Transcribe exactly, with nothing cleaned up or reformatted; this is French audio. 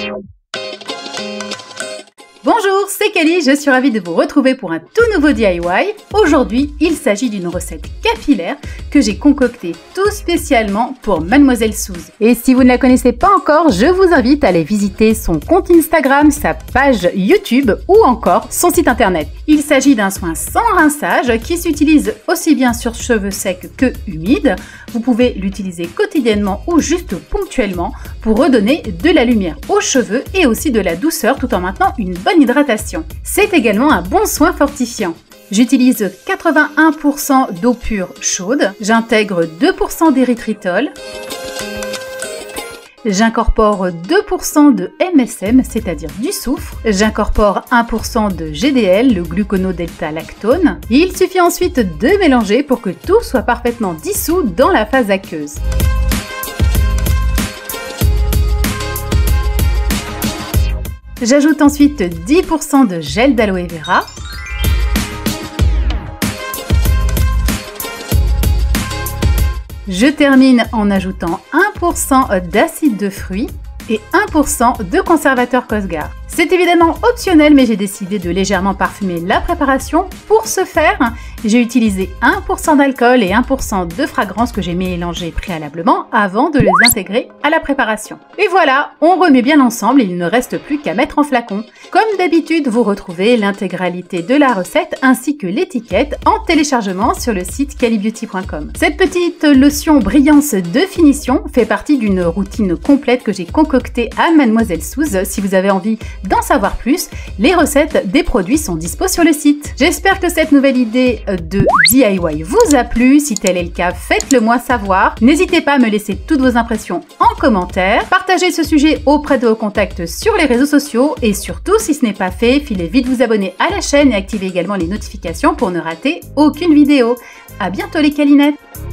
Bonjour, c'est Kelly, je suis ravie de vous retrouver pour un tout nouveau D I Y. Aujourd'hui, il s'agit d'une recette capillaire que j'ai concoctée tout spécialement pour Mademoiselle Suze. Et si vous ne la connaissez pas encore, je vous invite à aller visiter son compte Instagram, sa page YouTube ou encore son site internet. Il s'agit d'un soin sans rinçage qui s'utilise aussi bien sur cheveux secs que humides. Vous pouvez l'utiliser quotidiennement ou juste ponctuellement pour redonner de la lumière aux cheveux et aussi de la douceur tout en maintenant une bonne hydratation. C'est également un bon soin fortifiant. J'utilise quatre-vingt-un pour cent d'eau pure chaude, j'intègre deux pour cent d'érythritol, j'incorpore deux pour cent de M S M, c'est-à-dire du soufre, j'incorpore un pour cent de G D L, le glucono-delta-lactone. Il suffit ensuite de mélanger pour que tout soit parfaitement dissous dans la phase aqueuse. J'ajoute ensuite dix pour cent de gel d'aloe vera. Je termine en ajoutant un pour cent d'acide de fruits et un pour cent de conservateur Cosgar. C'est évidemment optionnel, mais j'ai décidé de légèrement parfumer la préparation. Pour ce faire, j'ai utilisé un pour cent d'alcool et un pour cent de fragrance que j'ai mélangé préalablement avant de les intégrer à la préparation. Et voilà, on remet bien l'ensemble et il ne reste plus qu'à mettre en flacon. Comme d'habitude, vous retrouvez l'intégralité de la recette ainsi que l'étiquette en téléchargement sur le site kelly beauty point com. Cette petite lotion brillance de finition fait partie d'une routine complète que j'ai concoctée à Mademoiselle Suze. Si vous avez envie d'en savoir plus, les recettes des produits sont dispo sur le site. J'espère que cette nouvelle idée de D I Y vous a plu. Si tel est le cas, faites-le moi savoir. N'hésitez pas à me laisser toutes vos impressions en commentaire. Partagez ce sujet auprès de vos contacts sur les réseaux sociaux et surtout, si ce n'est pas fait, filez vite vous abonner à la chaîne et activez également les notifications pour ne rater aucune vidéo. À bientôt les câlinettes!